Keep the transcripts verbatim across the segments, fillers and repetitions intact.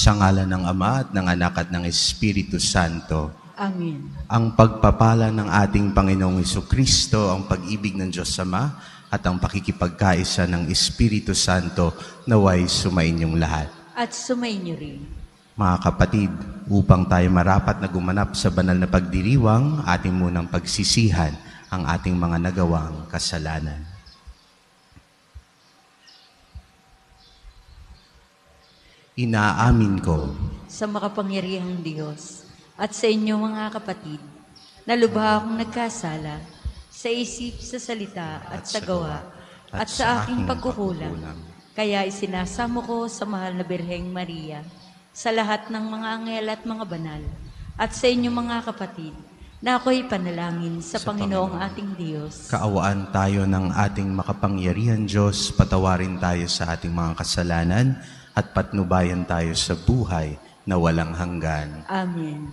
Sa ngalan ng Ama at ng Anak at ng Espiritu Santo. Amen. Ang pagpapala ng ating Panginoong Jesucristo, ang pag-ibig ng Diyos Ama, at ang pakikipagkaisa ng Espiritu Santo naway sumainyong lahat. At sumainyo rin. Mga kapatid, upang tayo marapat na gumanap sa banal na pagdiriwang, ating munang pagsisihan ang ating mga nagawang kasalanan. Inaamin ko Sa makapangyarihang Diyos at sa inyo mga kapatid, na lubha akong nagkasala sa isip, sa salita at sa gawa at sa aking pagkukulang. Kaya isinasamo ko sa mahal na Birheng Maria, sa lahat ng mga anghel at mga banal, at sa inyo mga kapatid, na ako'y panalangin sa, sa Panginoong Panginoon ating Diyos. Kaawaan tayo ng ating makapangyarihan Diyos, patawarin tayo sa ating mga kasalanan, at patnubayan tayo sa buhay na walang hanggan. Amen.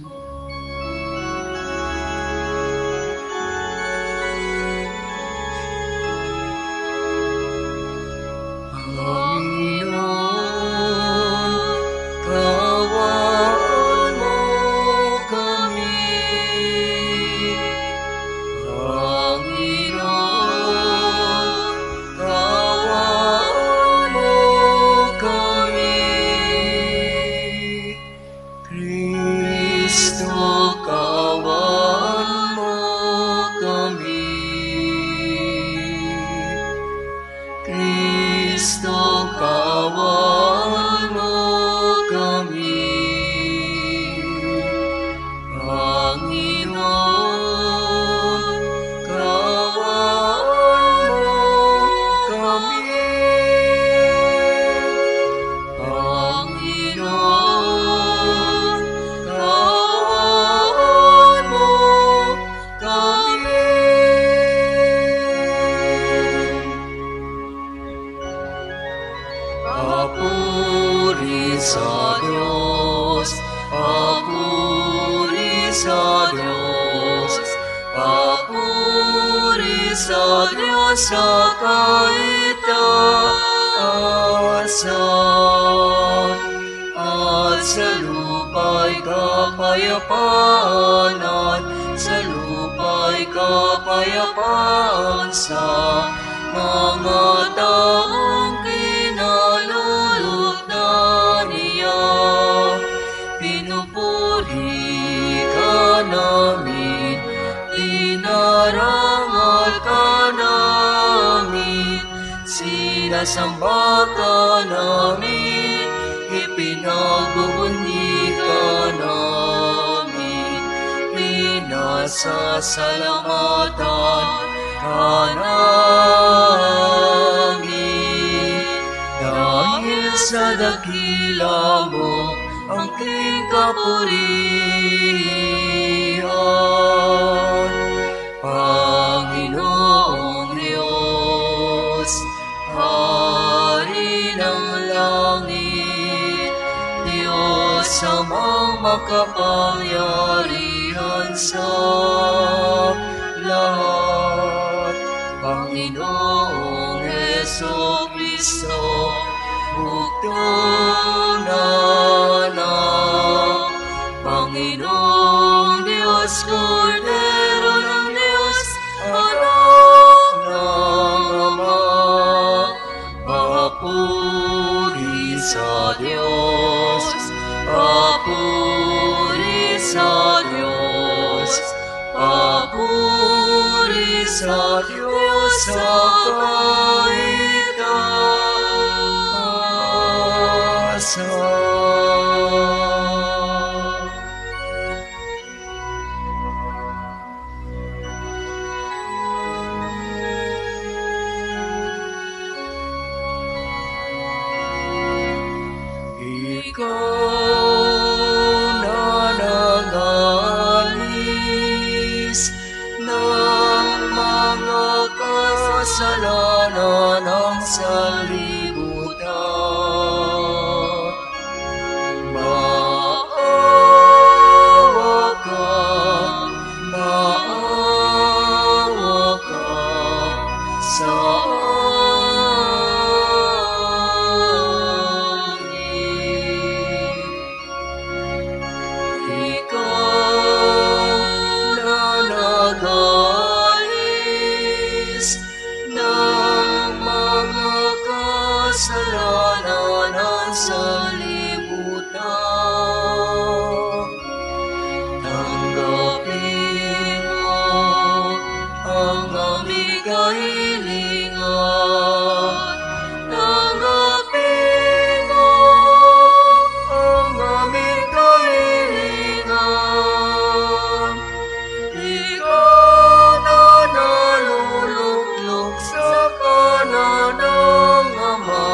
Sinasamba ka namin, ipinagbubunyi ka namin, pinasasalamatan ka namin. Dahil sa dakila mo ang king kapurihan, Panginoong Diyos, Hari ng langit, Diyos amang makapangyarihan sa lahat, Panginoong Jesucristo, bugtong na anak, Panginoong Diyos, Kordero ng Diyos, anak ng Ama, papuri sa Diyos, papuri sa Diyos, papuri sa Diyos sa kaitaasan. Ikaw na nag-alis ng mga kasalanan kahilingan. Tanggapin mo ang aming kahilingan. Ikaw na naluluklok sa kanan ng Ama,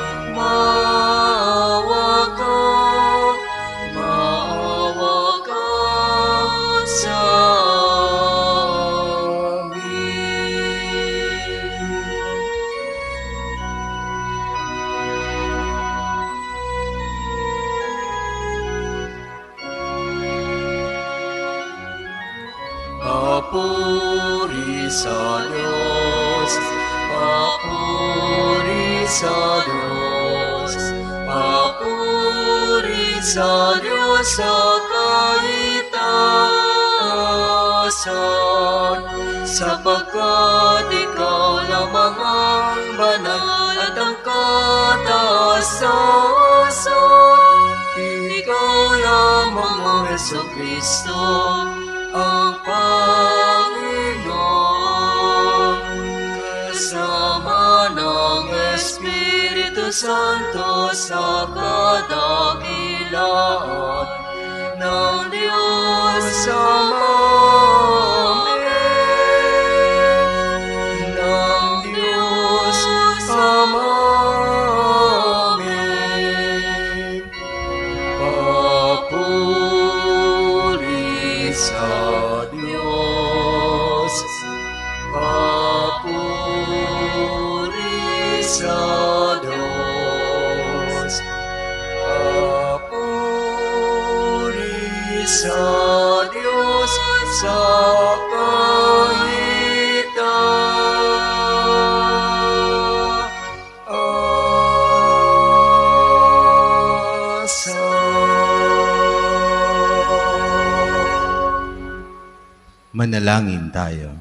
maawa ka, maawa ka sa Papuri sa Diyos, papuri sa Diyos, papuri sa Diyos sa kaitaasan, sapagkat ikaw lamang ang banal at ang kataasan. Ikaw lamang ang Jesucristo, ang Panginoon, kasama ng Espiritu Santo sa kadakilaan ng Diyos Ama. Amen. Ng Diyos Ama. Amen. Papuri sa Diyos, papuri sa Diyos, papuri sa Diyos sa kaitaasan. Manalangin tayo.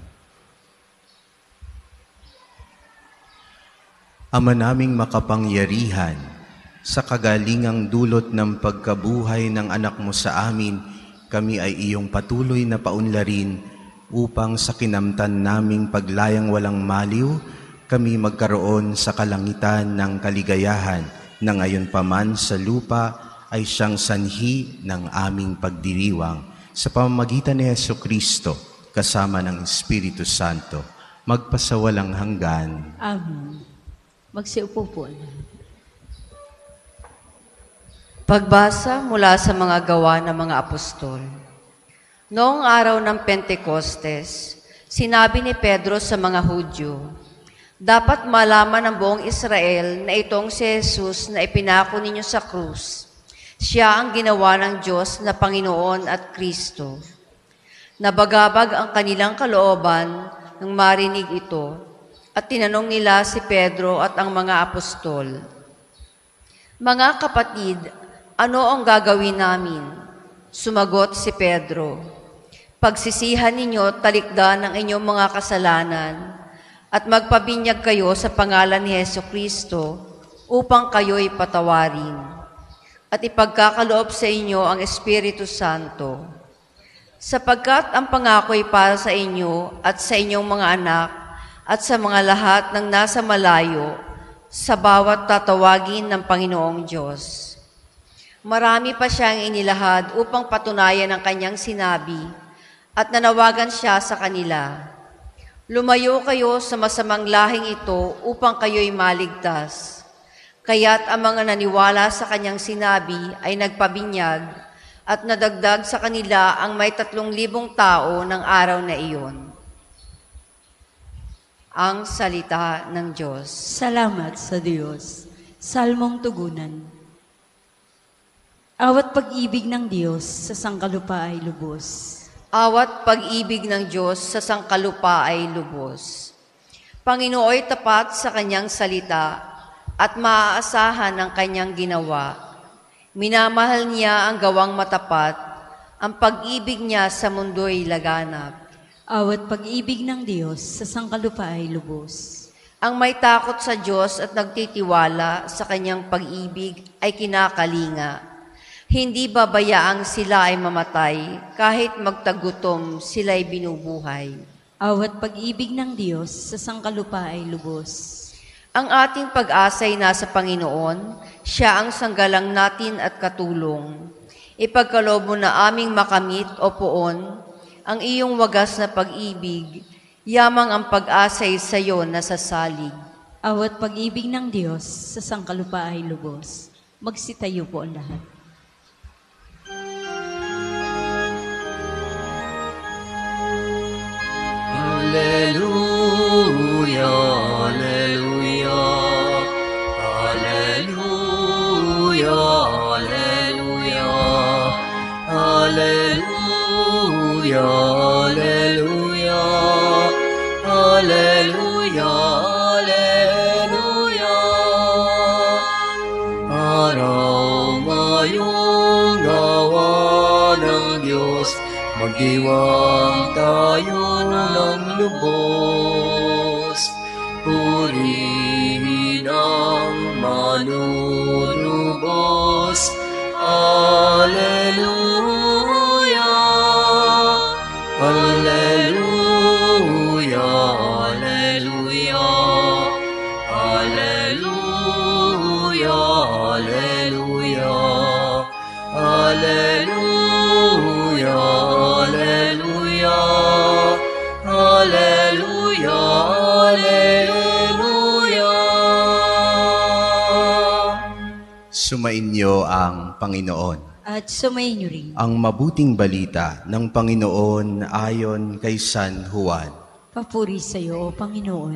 Ama naming makapangyarihan, sa kagalingang dulot ng pagkabuhay ng anak mo sa amin, kami ay iyong patuloy na paunlarin upang sa kinamtan naming paglayang walang maliw, kami magkaroon sa kalangitan ng kaligayahan na ngayon paman sa lupa ay siyang sanhi ng aming pagdiriwang. Sa pamamagitan ni Jesucristo, kasama ng Espiritu Santo, magpasawalang hanggan. Amen. Magsiupo po. Pagbasa mula sa mga gawa ng mga apostol. Noong araw ng Pentecostes, sinabi ni Pedro sa mga Hudyo, dapat malaman ng buong Israel na itong si Jesus na ipinako ninyo sa krus, siya ang ginawa ng Diyos na Panginoon at Kristo. Nabagabag ang kanilang kalooban nang marinig ito, at tinanong nila si Pedro at ang mga apostol, mga kapatid, ano ang gagawin namin? Sumagot si Pedro, pagsisihan ninyo talikdan ang inyong mga kasalanan at magpabinyag kayo sa pangalan ni Jesucristo upang kayo'y patawarin at ipagkakaloob sa inyo ang Espiritu Santo. Sapagkat ang pangako'y para sa inyo at sa inyong mga anak at sa mga lahat ng nasa malayo, sa bawat tatawagin ng Panginoong Diyos. Marami pa siyang inilahad upang patunayan ang kanyang sinabi at nanawagan siya sa kanila. Lumayo kayo sa masamang lahing ito upang kayo'y maligtas. Kaya't ang mga naniwala sa kanyang sinabi ay nagpabinyag at nadagdag sa kanila ang may tatlong libong tao ng araw na iyon. Ang salita ng Diyos. Salamat sa Diyos. Salmong tugunan. Awat pag-ibig ng Diyos sa sangkalupa ay lubos. Awat pag-ibig ng Diyos sa sangkalupa ay lubos. Panginooy tapat sa kanyang salita at maaasahan ang kanyang ginawa. Minamahal niya ang gawang matapat, ang pag-ibig niya sa mundo'y laganap. Awat pag-ibig ng Diyos sa sangkalupa ay lubos. Ang may takot sa Diyos at nagtitiwala sa kanyang pag-ibig ay kinakalinga. Hindi babayaang sila ay mamatay kahit magtagutom sila'y binubuhay. Awat pag-ibig ng Diyos sa sangkalupa ay lubos. Ang ating pag-asa ay nasa Panginoon, Siya ang sanggalang natin at katulong. Ipagkaloob mo na aming makamit o poon, ang iyong wagas na pag-ibig, yamang ang pag-asa'y sa iyo nasasalig. Awat pag-ibig ng Diyos sa sangkalupa ay lubos. Magsitayo po ang lahat. Alleluia, alleluia, alleluia, alleluia, alleluia, alleluia, alleluia, alleluia. Araw ngayong gawa ng Diyos, magdiwang tayo ng lubos, purihin ang manunubos. Alleluia, alleluia, alleluia, alleluia, alleluia, alleluia, alleluia. Alleluia, alleluia. Sumainyo ang Panginoon. At sumayin niyo rin. Ang mabuting balita ng Panginoon ayon kay San Juan. Papuri sa iyo, O Panginoon.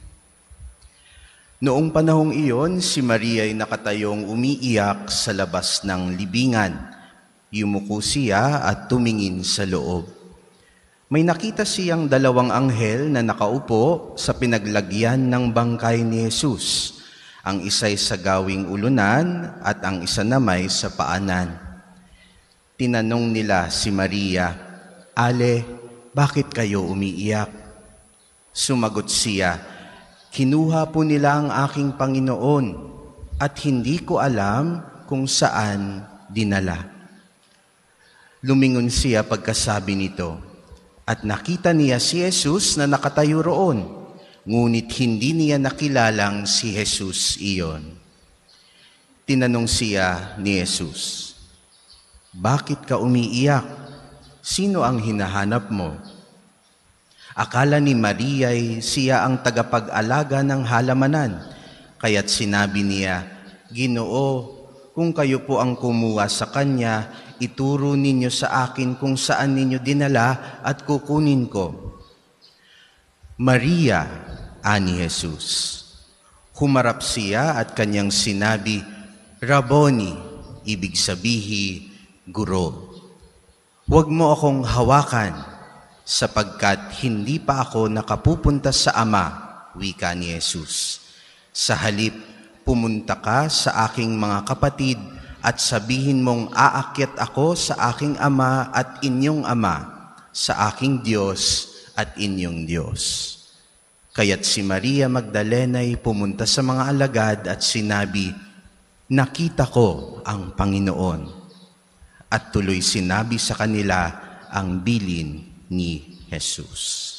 Noong panahong iyon, si Maria ay nakatayong umiiyak sa labas ng libingan. Yumuko siya at tumingin sa loob. May nakita siyang dalawang anghel na nakaupo sa pinaglagyan ng bangkay ni Jesus. Ang isa'y sa gawing ulunan at ang isa namay sa paanan. Tinanong nila si Maria, "Ale, bakit kayo umiiyak?" Sumagot siya, "Kinuha po nila ang aking Panginoon at hindi ko alam kung saan dinala." Lumingon siya pagkasabi nito. At nakita niya si Jesus na nakatayo roon, ngunit hindi niya nakilalang si Jesus iyon. Tinanong siya ni Jesus, "Bakit ka umiiyak? Sino ang hinahanap mo?" Akala ni Maria ay siya ang tagapag-alaga ng halamanan, kaya't sinabi niya, "Ginoo, kung kayo po ang kumuha sa kanya, ituro ninyo sa akin kung saan ninyo dinala at kukunin ko." "Maria," ani Jesus. Humarap siya at kanyang sinabi, "Rabboni," ibig sabihi, Guro. "Huwag mo akong hawakan, sapagkat hindi pa ako nakapupunta sa Ama," wika ni Jesus. "Sa halip, pumunta ka sa aking mga kapatid at sabihin mong aakyat ako sa aking Ama at inyong Ama, sa aking Diyos at inyong Diyos." Kaya't si Maria Magdalena ay pumunta sa mga alagad at sinabi, "Nakita ko ang Panginoon." At tuloy sinabi sa kanila ang bilin ni Jesus.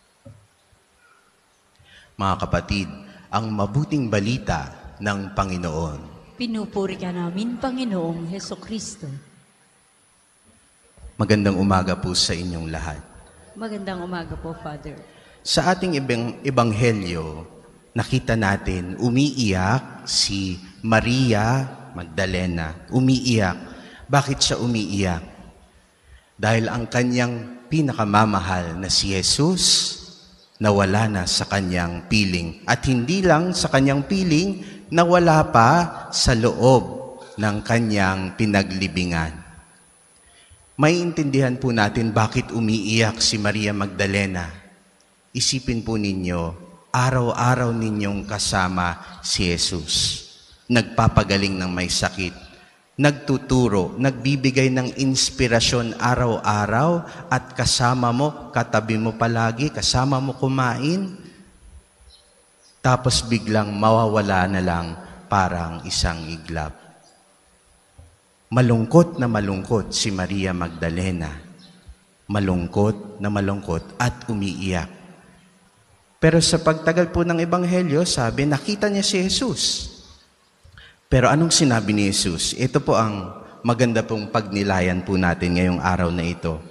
Mga kapatid, ang mabuting balita ng Panginoon. Pinupuri ka namin, Panginoong Hesukristo. Magandang umaga po sa inyong lahat. Magandang umaga po, Father. Sa ating ibang ebanghelyo, nakita natin umiiyak si Maria Magdalena. Umiiyak. Bakit siya umiiyak? Dahil ang kanyang pinakamamahal na si Jesus nawala na sa kanyang piling. At hindi lang sa kanyang piling, nawala pa sa loob ng kanyang pinaglibingan. May intindihan po natin bakit umiiyak si Maria Magdalena. Isipin po ninyo, araw-araw ninyong kasama si Jesus. Nagpapagaling ng may sakit, nagtuturo, nagbibigay ng inspirasyon araw-araw at kasama mo, katabi mo palagi, kasama mo kumain. Tapos biglang mawawala na lang parang isang iglap. Malungkot na malungkot si Maria Magdalena. malungkot na malungkot at umiiyak. Pero sa pagtagal po ng Ebanghelyo, sabi, nakita niya si Jesus. Pero anong sinabi ni Jesus? Ito po ang maganda pong pagnilayan po natin ngayong araw na ito.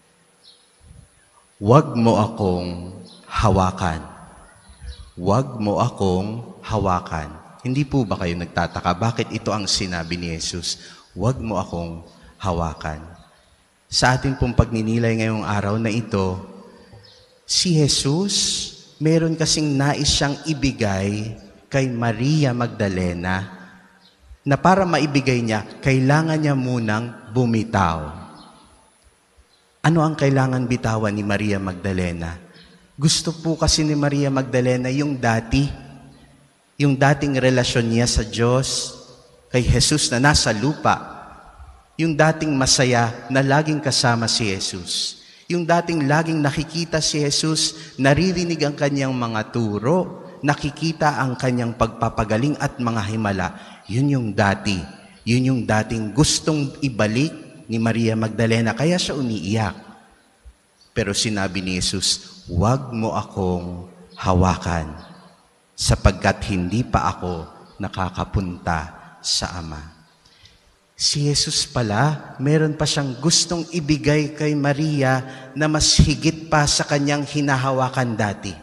Huwag mo akong hawakan. Huwag mo akong hawakan. Hindi po ba kayo nagtataka? Bakit ito ang sinabi ni Jesus? Huwag mo akong hawakan. Sa ating pong pagninilay ngayong araw na ito, si Jesus, meron kasing nais siyang ibigay kay Maria Magdalena na para maibigay niya, kailangan niya munang bumitaw. Ano ang kailangan bitawan ni Maria Magdalena? Gusto po kasi ni Maria Magdalena yung dati, yung dating relasyon niya sa Diyos, kay Jesus na nasa lupa, yung dating masaya na laging kasama si Jesus. Yung dating laging nakikita si Jesus, naririnig ang kanyang mga turo, nakikita ang kanyang pagpapagaling at mga himala. Yun yung dati. Yun yung dating gustong ibalik ni Maria Magdalena, kaya siya umiiyak. Pero sinabi ni Jesus, huwag mo akong hawakan, sapagkat hindi pa ako nakakapunta sa Ama. Si Jesus pala, meron pa siyang gustong ibigay kay Maria na mas higit pa sa kanyang hinahawakan dati.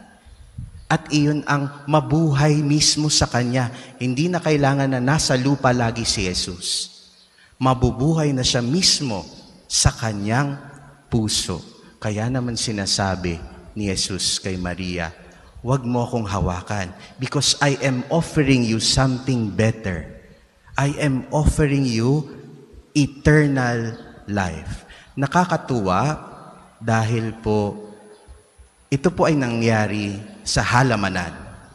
At iyon ang mabuhay mismo sa kanya. Hindi na kailangan na nasa lupa lagi si Jesus. Mabubuhay na siya mismo sa kanyang puso. Kaya naman sinasabi ni Jesus kay Maria, huwag mo akong hawakan because I am offering you something better. I am offering you eternal life. Nakakatuwa dahil po ito po ay nangyari sa halamanan.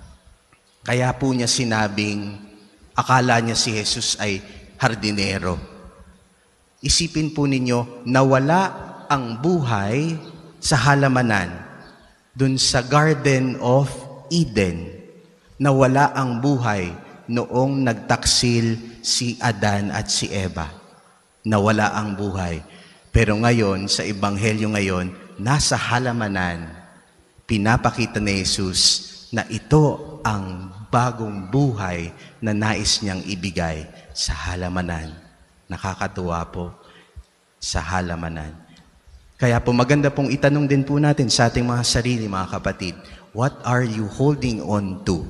Kaya po niya sinabing akala niya si Jesus ay hardinero. Isipin po ninyo, nawala ang buhay sa halamanan dun sa Garden of Eden. Nawala ang buhay noong nagtaksil si Adan at si Eva. Nawala ang buhay. Pero ngayon, sa Ebanghelyo ngayon, nasa halamanan, pinapakita ni Jesus na ito ang bagong buhay na nais niyang ibigay sa halamanan. Nakakatuwa po sa halamanan. Kaya po maganda pong itanong din po natin sa ating mga sarili, mga kapatid, what are you holding on to?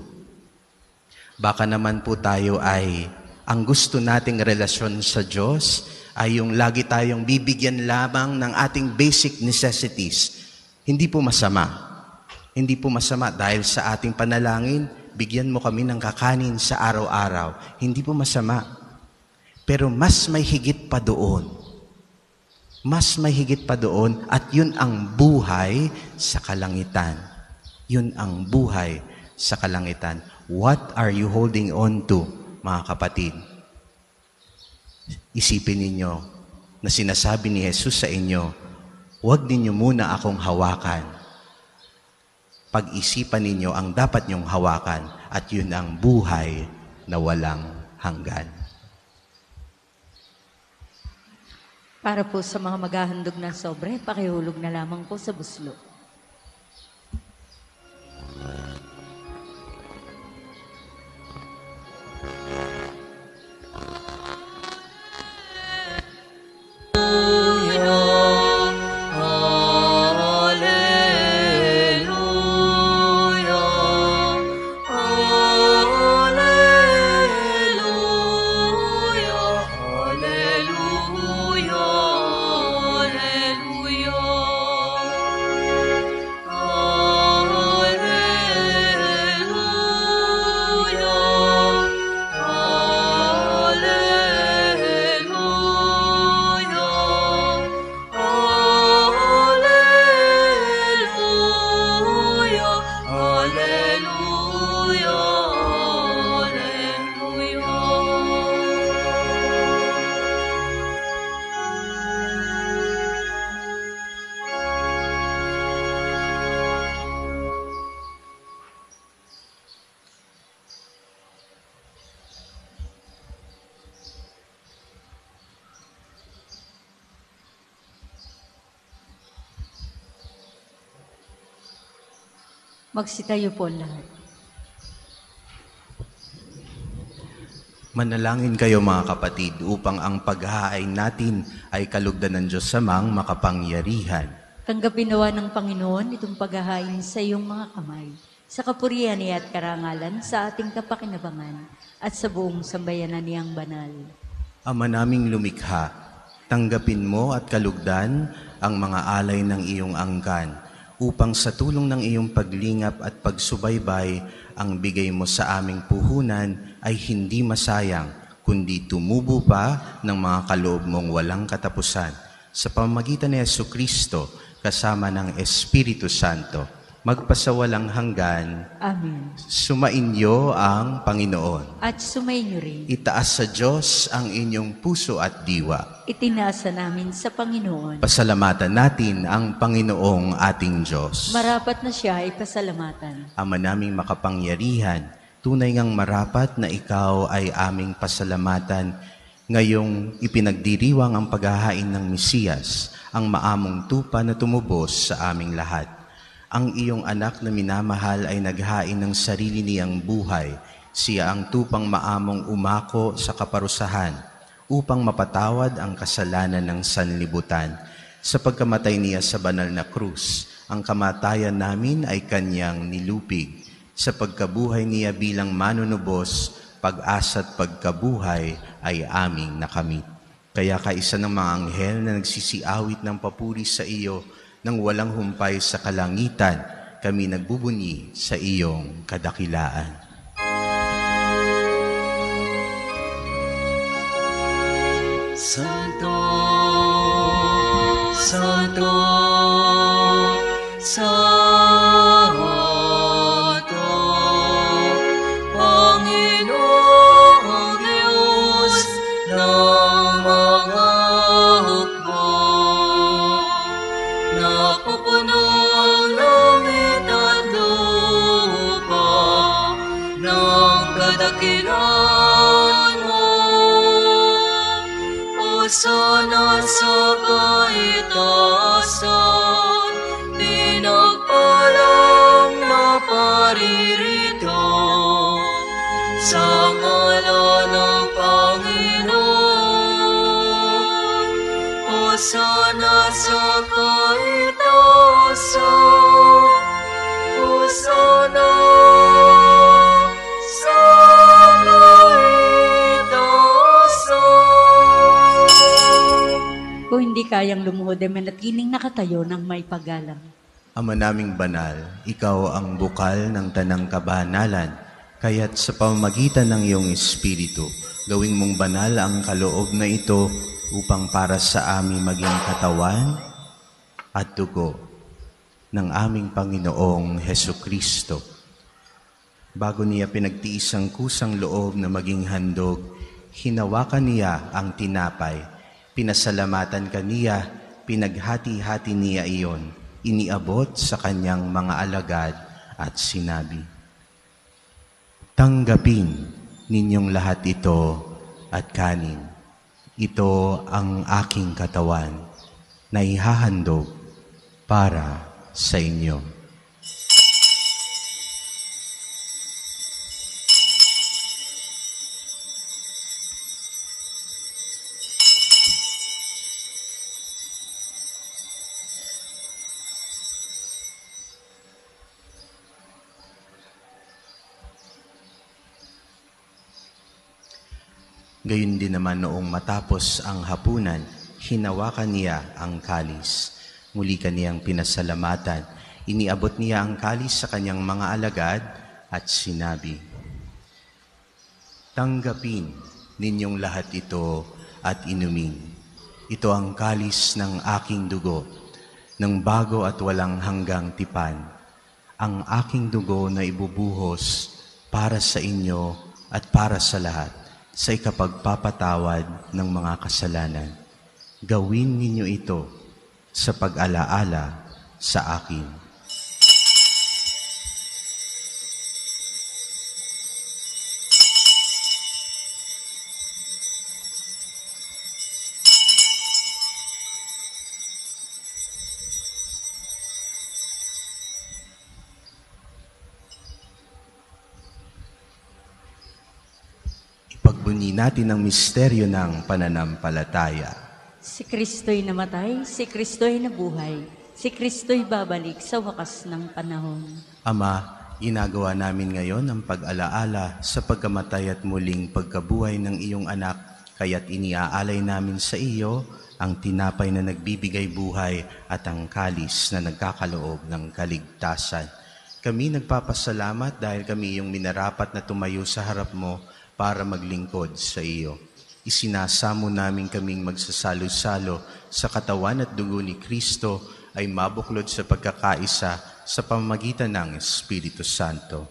Baka naman po tayo ay, ang gusto nating relasyon sa Diyos ay yung lagi tayong bibigyan lamang ng ating basic necessities. Hindi po masama. Hindi po masama dahil sa ating panalangin, bigyan mo kami ng kakanin sa araw-araw. Hindi po masama. Pero mas may higit pa doon. Mas may higit pa doon at yun ang buhay sa kalangitan. Yun ang buhay sa kalangitan. What are you holding on to, mga kapatid? Isipin ninyo na sinasabi ni Jesus sa inyo, huwag ninyo muna akong hawakan. Pag-isipan ninyo ang dapat nyong hawakan at yun ang buhay na walang hanggan. Para po sa mga maghahandog ng sobre, pakihulog na lamang po sa buslo. Magsitayo po ang lahat. Manalangin kayo mga kapatid upang ang paghahain natin ay kalugdan ng Diyos samang makapangyarihan. Tanggapin nawa ng Panginoon itong paghahain sa iyong mga kamay, sa kapurihan niya at karangalan sa ating kapakinabangan at sa buong sambayanan niyang banal. Ama naming lumikha, tanggapin mo at kalugdan ang mga alay ng iyong angkan upang sa tulong ng iyong paglingap at pagsubaybay ang bigay mo sa aming puhunan ay hindi masayang, kundi tumubo pa ng mga kaloob mong walang katapusan. Sa pamamagitan ni Jesucristo, kasama ng Espiritu Santo, magpasawalang hanggan. Amen. Sumainyo ang Panginoon. At sumainyo rin. Itaas sa Diyos ang inyong puso at diwa. Itinasa namin sa Panginoon. Pasalamatan natin ang Panginoong ating Diyos. Marapat na siya ay pasalamatan. Ama naming makapangyarihan, tunay ngang marapat na ikaw ay aming pasalamatan ngayong ipinagdiriwang ang paghahain ng Mesiyas, ang maamong tupa na tumubos sa aming lahat. Ang iyong anak na minamahal ay naghain ng sarili niyang buhay. Siya ang tupang maamong umako sa kaparusahan upang mapatawad ang kasalanan ng sanlibutan. Sa pagkamatay niya sa banal na krus, ang kamatayan namin ay kanyang nilupig. Sa pagkabuhay niya bilang manunubos, pag-asa at pagkabuhay ay aming nakamit. Kaya kaisa ng mga anghel na nagsisiawit ng papuri sa iyo, nang walang humpay sa kalangitan, kami nagbubunyi sa iyong kadakilaan. Santo, Santo, Santo, Panginoong Diyos ng mga hukbo. Napupuno ang langit at lupa ng kadakilan mo. Hosana sa kaitaasan, pinagpalang na paririto sa ngalan ng Panginoon. Hosana sa kaitaasan, Hosana sa kaitaasan. Kung hindi kayang lumuhod ay manatiling nakatayo ng may paggalang. Ama naming banal, ikaw ang bukal ng tanang kabanalan, kaya't sa pamamagitan ng iyong Espiritu, gawing mong banal ang kaloob na ito upang para sa amin maging katawan at dugo ng aming Panginoong Hesukristo. Bago niya pinagtiis ang kusang loob na maging handog, hinawakan niya ang tinapay, pinasalamatan kaniya, pinaghati-hati niya iyon, iniabot sa kanyang mga alagad at sinabi, "Tanggapin ninyong lahat ito at kanin. Ito ang aking katawan na ihahandog para sa inyo." Gayon din naman noong matapos ang hapunan, hinawakan niya ang kalis. Muli kaniyang pinasalamatan. Iniabot niya ang kalis sa kanyang mga alagad at sinabi, "Tanggapin ninyong lahat ito at inumin. Ito ang kalis ng aking dugo, ng bago at walang hanggang tipan. Ang aking dugo na ibubuhos para sa inyo at para sa lahat, sa ikapagpapatawad ng mga kasalanan. Gawin ninyo ito sa pag-alaala sa akin." pagbubuni natin ang misteryo ng pananampalataya. Si Kristo'y namatay, si Kristo'y nabuhay, si Kristo'y babalik sa wakas ng panahon. Ama, ginagawa namin ngayon ang pag-alaala sa pagkamatay at muling pagkabuhay ng iyong anak, kaya't iniaalay namin sa iyo ang tinapay na nagbibigay buhay at ang kalis na nagkakaloob ng kaligtasan. Kami nagpapasalamat dahil kami iyong minarapat na tumayo sa harap mo para maglingkod sa iyo. Isinasamo namin kaming magsasalo-salo sa katawan at dugo ni Kristo ay mabuklod sa pagkakaisa sa pamamagitan ng Espiritu Santo.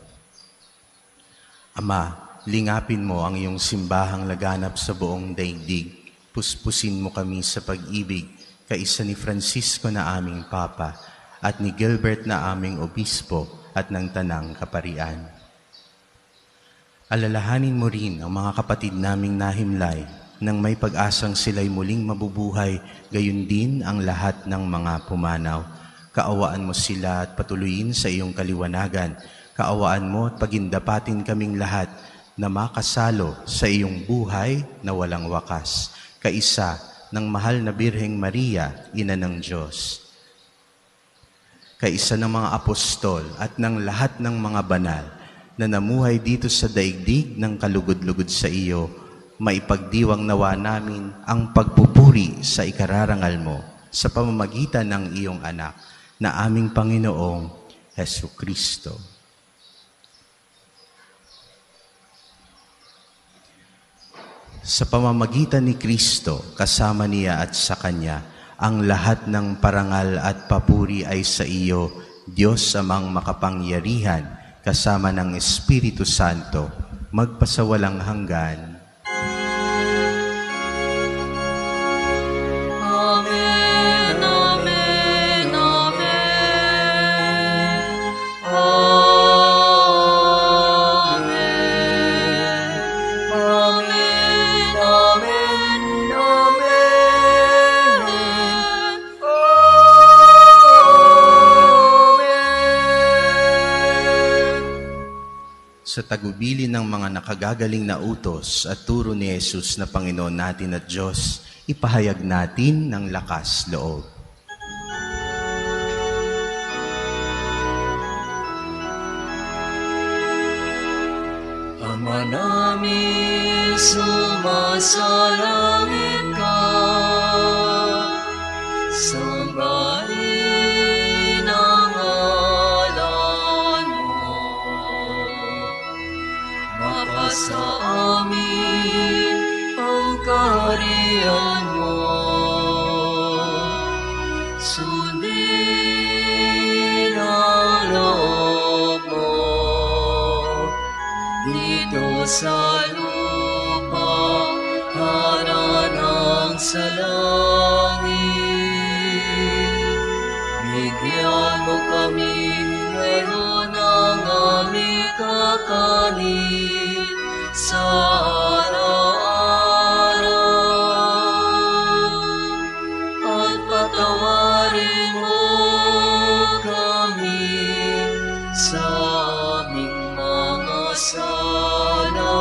Ama, lingapin mo ang iyong simbahang laganap sa buong daigdig. Puspusin mo kami sa pag-ibig, kaisa ni Francisco na aming Papa at ni Gilbert na aming Obispo at ng Tanang Kaparian. Alalahanin mo rin ang mga kapatid naming nahimlay nang may pag-asang sila'y muling mabubuhay, gayon din ang lahat ng mga pumanaw. Kaawaan mo sila at patuloyin sa iyong kaliwanagan. Kaawaan mo at pagindapatin kaming lahat na makasalo sa iyong buhay na walang wakas, kaisa ng mahal na Birheng Maria, Ina ng Diyos, kaisa ng mga apostol at ng lahat ng mga banal na namuhay dito sa daigdig ng kalugod-lugod sa iyo, maipagdiwang nawa namin ang pagpupuri sa ikararangal mo sa pamamagitan ng iyong anak na aming Panginoong Hesukristo. Sa pamamagitan ni Kristo, kasama niya at sa Kanya, ang lahat ng parangal at papuri ay sa iyo, Diyos amang makapangyarihan, kasama ng Espiritu Santo, magpasawalang hanggan. Amen, amen, amen. Amen. Amen, amen, amen. Amen. Sa tagubili ng mga nakagagaling na utos at turo ni Jesus na Panginoon natin at Diyos, ipahayag natin ng lakas loob. Ama namin, sumasalangit ka, sambahin ang ngalan mo, mapasa amin ang kaharian mo, sundin ang loob mo dito sa lupa, haranan sa langit. Bigyan mo kami ngayon ng aming kakanin sa araw-araw, at patawarin mo kami sa aming mga sala,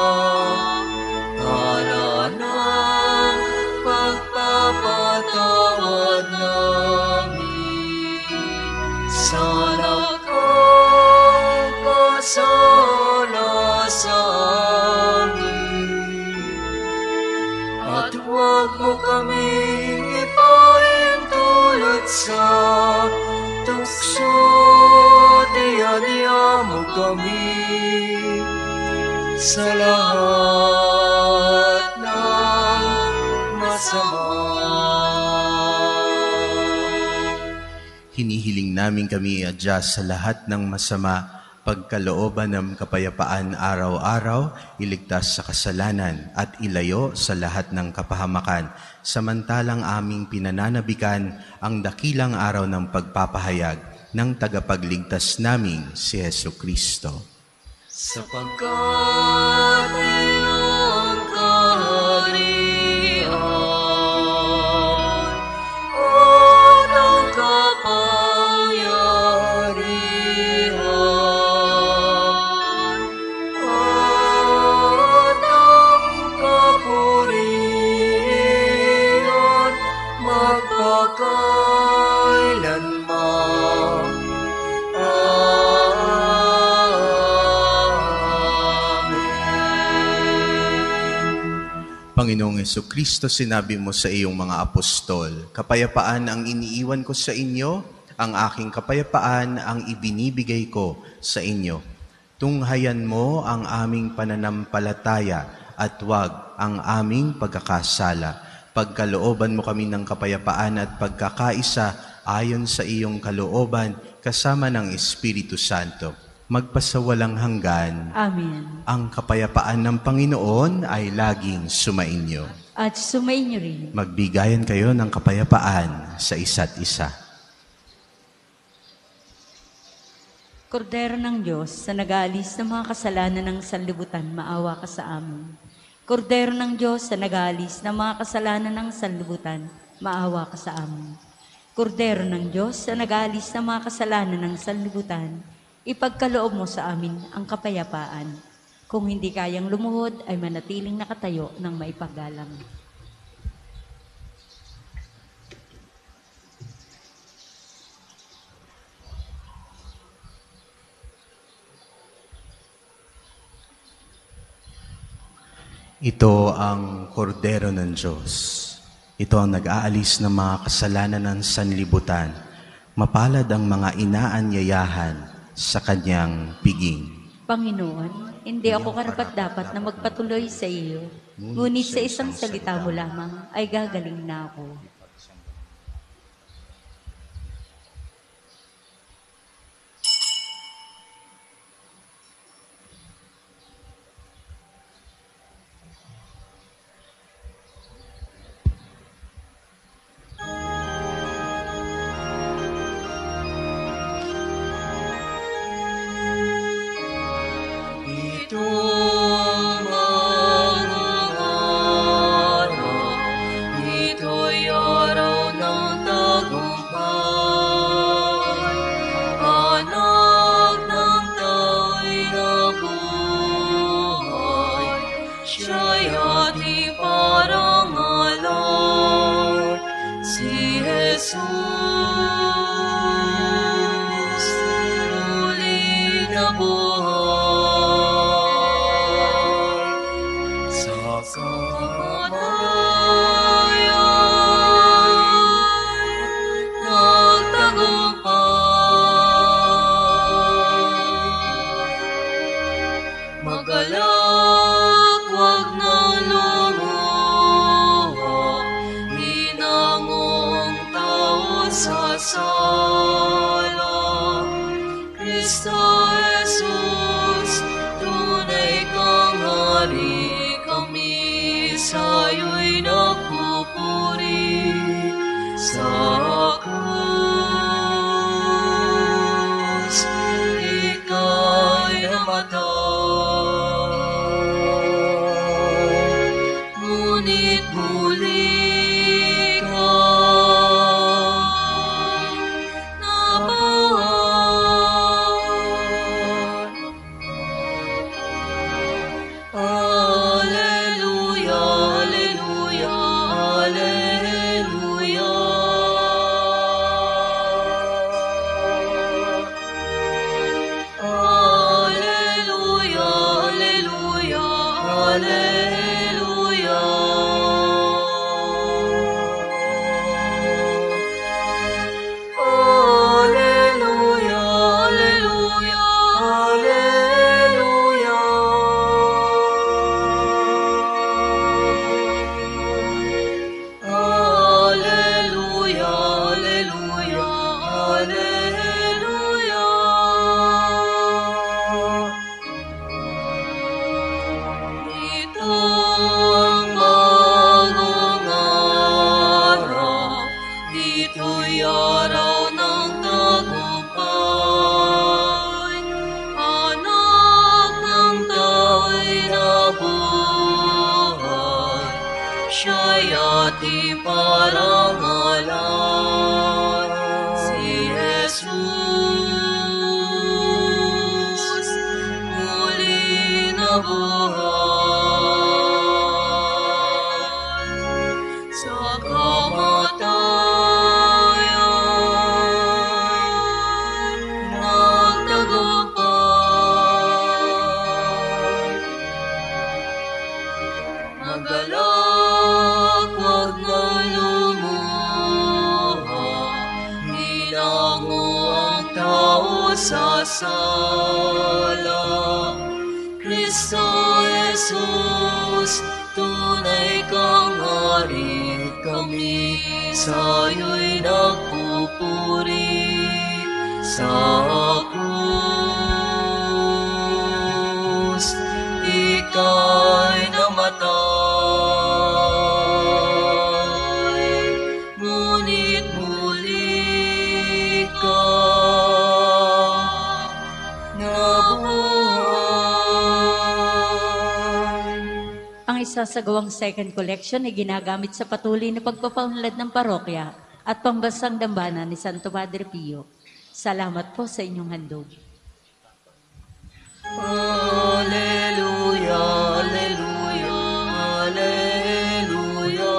para ng pagpapatawad namin sa nakakasala sa amin. At huwag mo kaming ipahintulot sa tukso, diyan mo kami sa lahat ng masama. Hinihiling namin kami adya sa lahat ng masama, pagkalooban ng kapayapaan araw-araw, iligtas sa kasalanan at ilayo sa lahat ng kapahamakan, samantalang aming pinananabikan ang dakilang araw ng pagpapahayag ng tagapagligtas naming si Hesukristo. Sapagkat iyong kaharian at ang kapangyarihan at ang Panginoong Jesucristo, sinabi mo sa iyong mga apostol, kapayapaan ang iniiwan ko sa inyo, ang aking kapayapaan ang ibinibigay ko sa inyo. Tunghayan mo ang aming pananampalataya at wag ang aming pagkakasala. Pagkalooban mo kami ng kapayapaan at pagkakaisa ayon sa iyong kalooban kasama ng Espiritu Santo. Magpasawalang hanggan. Amen. Ang kapayapaan ng Panginoon ay laging sumainyo. At sumainyo rin. Magbigayan kayo ng kapayapaan sa isa't isa. Kordero ng Diyos, sa nag-aalis ng mga kasalanan ng sanlibutan, maawa ka sa amin. Kordero ng Diyos, sa nag-aalis ng mga kasalanan ng sanlibutan, maawa ka sa amin. Kordero ng Diyos, sa nag-aalis ng mga kasalanan ng sanlibutan, ipagkaloob mo sa amin ang kapayapaan. Kung hindi kayang lumuhod, ay manatiling nakatayo ng maipaggalang. Ito ang kordero ng Diyos. Ito ang nag-aalis ng mga kasalanan ng sanlibutan. Mapalad ang mga inaanyayahan sa kanyang piging. Panginoon, hindi ako karapat-dapat na magpatuloy sa iyo, ngunit sa isang salita mo lamang ay gagaling na ako. Siya'y ating parangalan, si Jesus, muli nabuhay. Sa kamatayan, nagtagumpay. Magalaw sasala. Kristo Jesus, tunay kang hari, kami sa'yo'y nagpupuri. Sa krus, ika'y namatay, ngunit muli kang nabuhay. Ang isasagawang second collection ay ginagamit sa patuloy na pagpapaunlad ng parokya at pambansang dambana ni Santo Padre Pio. Salamat po sa inyong handog. Alleluia, alleluia, alleluia.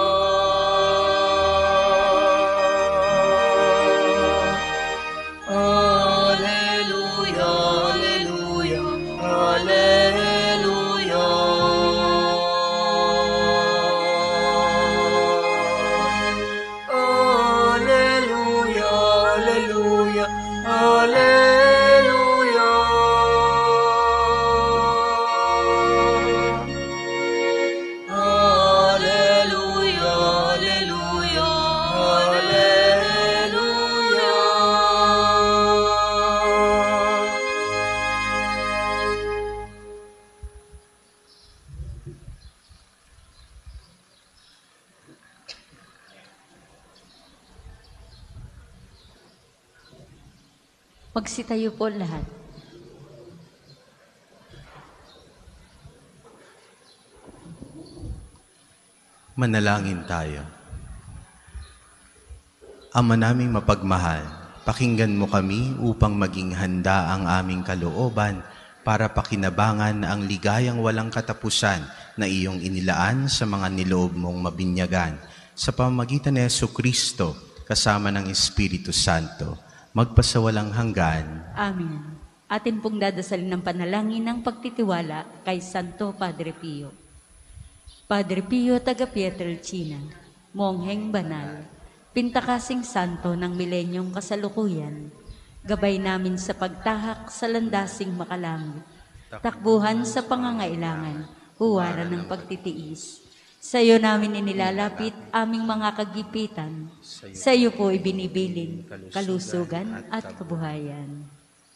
Alleluia, alleluia, alleluia. Alleluia, alleluia, alleluia. Alleluia, alleluia, alleluia. Magsitayo po lahat. Manalangin tayo. Ama naming mapagmahal, pakinggan mo kami upang maging handa ang aming kalooban para pakinabangan ang ligayang walang katapusan na iyong inilaan sa mga niloob mong mabinyagan sa pamamagitan ni Jesucristo kasama ng Espiritu Santo, magpasawalang hanggan. Amen. Atin pong dadasalin ng panalangin ng pagtitiwala kay Santo Padre Pio. Padre Pio taga Pietrelcina, mongheng banal, pintakasing santo ng milenyong kasalukuyan, gabay namin sa pagtahak sa landasing makalangit, takbuhan sa pangangailangan, huwaran ng pagtitiis. Sa iyo namin inilalapit aming mga kagipitan, sa iyo po ibinibiling kalusugan at kabuhayan.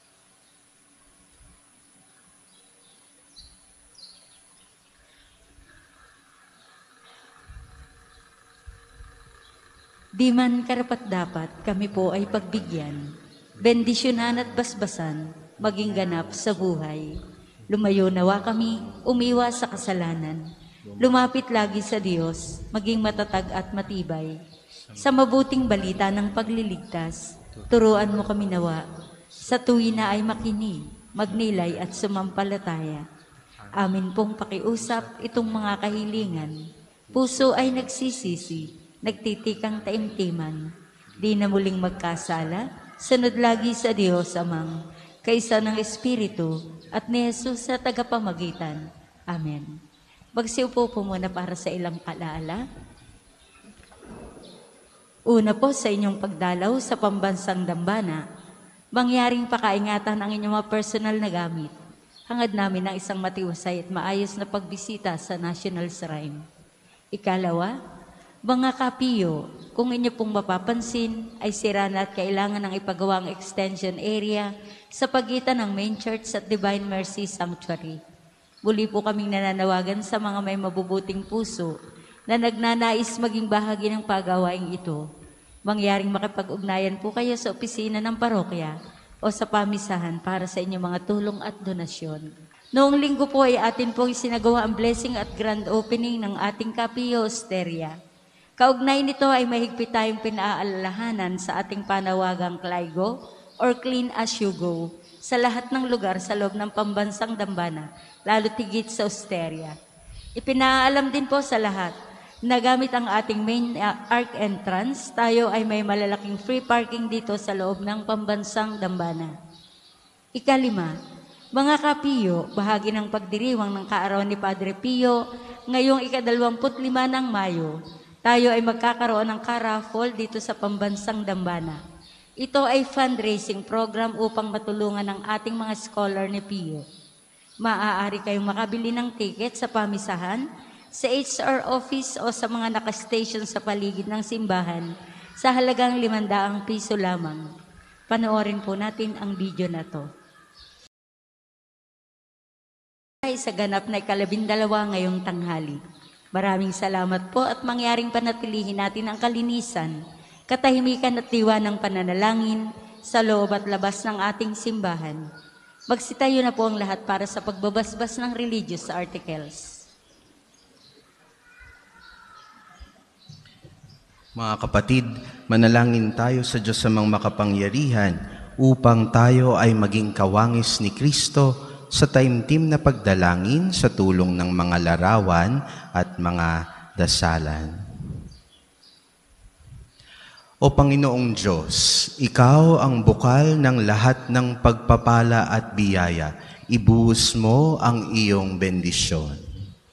Di man karapat-dapat kami po ay pagbigyan, bendisyonan at basbasan, maging ganap sa buhay. Lumayo nawa kami, umiwas sa kasalanan, lumapit lagi sa Diyos, maging matatag at matibay. Sa mabuting balita ng pagliligtas, turuan mo kami nawa, sa tuwi na ay makinig, magnilay at sumampalataya. Amin pong pakiusap itong mga kahilingan, puso ay nagsisisi, nagtitikang taimtiman, di na muling magkasala, sunod lagi sa Diyos Amang, kaisa ng Espiritu, at ni Jesus sa tagapamagitan. Amen. Magsiupo po muna para sa ilang palaala. Una po sa inyong pagdalaw sa pambansang dambana, mangyaring pakaingatan ang inyong mga personal na gamit. Hangad namin ang isang matiwasay at maayos na pagbisita sa National Shrine. Ikalawa, mga kapiyo, kung inyo pong mapapansin, ay sira na at kailangan ng ipagawa ang extension area sa pagitan ng Main Church at Divine Mercy Sanctuary. Muli po kaming nananawagan sa mga may mabubuting puso na nagnanais maging bahagi ng pagawaing ito. Mangyaring makipag-ugnayan po kayo sa opisina ng parokya o sa pamisahan para sa inyong mga tulong at donasyon. Noong linggo po ay atin pong isinagawa ang blessing at grand opening ng ating Kapiyo Osteria. Kaugnay nito ay mahigpit tayong pinaalalahanan sa ating panawagang Clygo or Clean as You Go sa lahat ng lugar sa loob ng pambansang dambana, lalo tigit sa Osteria. Ipinaalam din po sa lahat na gamit ang ating main uh, arc entrance, tayo ay may malalaking free parking dito sa loob ng pambansang dambana. Ikalima, mga kapiyo, bahagi ng pagdiriwang ng kaarawan ni Padre Pio, ngayong ikadalawamput lima ng Mayo, tayo ay magkakaroon ng ka-raffle dito sa pambansang dambana. Ito ay fundraising program upang matulungan ang ating mga scholar ni P I O. Maaari kayong makabili ng ticket sa pamisahan, sa H R office o sa mga nakastation sa paligid ng simbahan sa halagang limandaang piso lamang. Panoorin po natin ang video na to. Ay sa ganap na ikalabindalawa ngayong tanghali. Maraming salamat po at mangyaring panatilihin natin ang kalinisan, katahimikan at diwa ng pananalangin sa loob at labas ng ating simbahan. Magsitayo na po ang lahat para sa pagbabasbas ng religious articles. Mga kapatid, manalangin tayo sa Diyos amang makapangyarihan upang tayo ay maging kawangis ni Kristo sa taimtim na pagdalangin sa tulong ng mga larawan at mga dasalan. O Panginoong Diyos, Ikaw ang bukal ng lahat ng pagpapala at biyaya. Ibuhos mo ang iyong bendisyon.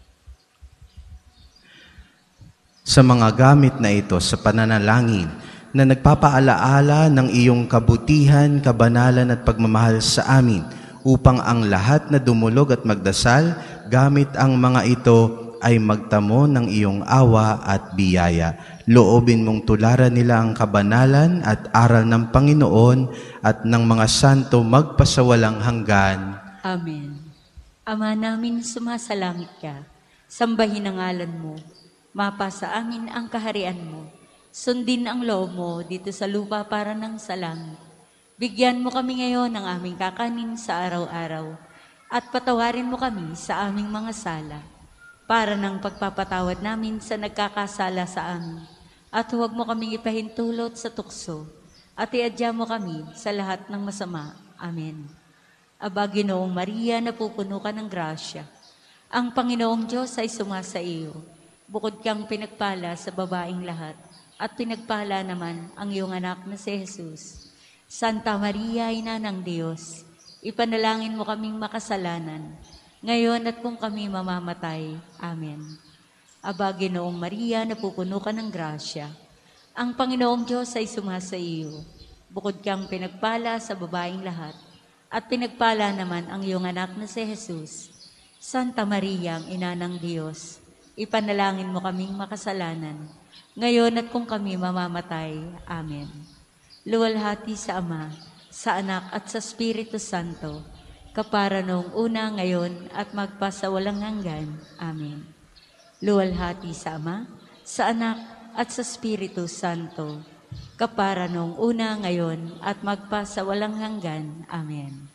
Sa mga gamit na ito sa pananalangin na nagpapaalaala ng iyong kabutihan, kabanalan at pagmamahal sa amin upang ang lahat na dumulog at magdasal gamit ang mga ito ay magtamo ng iyong awa at biyaya. Loobin mong tularan nila ang kabanalan at aral ng Panginoon at ng mga santo magpasawalang hanggan. Amen. Ama namin, sumasalangit ka. Sambahin ang ngalan mo. Mapa sa amin ang kaharian mo. Sundin ang loob mo dito sa lupa para ng sa langit. Bigyan mo kami ngayon ng aming kakanin sa araw-araw at patawarin mo kami sa aming mga sala para ng pagpapatawad namin sa nagkakasala sa amin. At huwag mo kaming ipahintulot sa tukso at iadya mo kami sa lahat ng masama. Amen. Aba, Ginoong Maria, napupuno ka ng grasya. Ang Panginoong Diyos ay sumasa iyo. Bukod kang pinagpala sa babaing lahat at pinagpala naman ang iyong anak na si Jesus. Santa Maria, Ina ng Diyos, ipanalangin mo kaming makasalanan, ngayon at kung kami mamamatay. Amen. Aba, Ginoong Maria, napupuno ka ng grasya. Ang Panginoong Diyos ay sumasa iyo. Bukod kang pinagpala sa babaing lahat, at pinagpala naman ang iyong anak na si Jesus. Santa Maria, ang Ina ng Diyos, ipanalangin mo kaming makasalanan, ngayon at kung kami mamamatay. Amen. Luwalhati sa Ama, sa Anak at sa Espiritu Santo, kapara noong una, ngayon, at magpasawalang hanggan. Amen. Luwalhati sa Ama, sa Anak, at sa Espiritu Santo, kapara noong una, ngayon, at magpasawalang hanggan. Amen.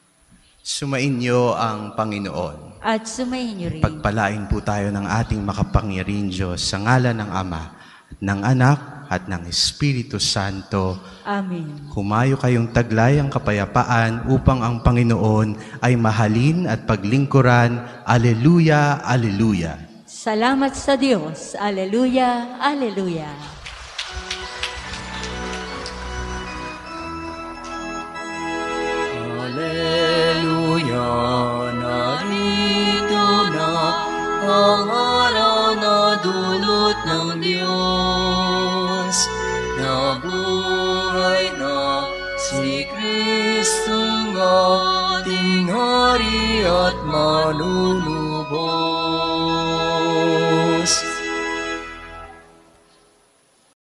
Sumainyo ang Panginoon. At sumayin niyo rin. Pagpalain po tayo ng ating makapangyarihang Diyos sa ngalan ng Ama, at ng Anak, at ng Espiritu Santo. Amen. Humayo kayong taglay ang kapayapaan upang ang Panginoon ay mahalin at paglingkuran. Aleluya, aleluya. Salamat sa Diyos. Aleluya, aleluya. Aleluya, narito na ang araw na dulot ng Diyos. Nabuhay na si Kristong ating Hari at manunubos.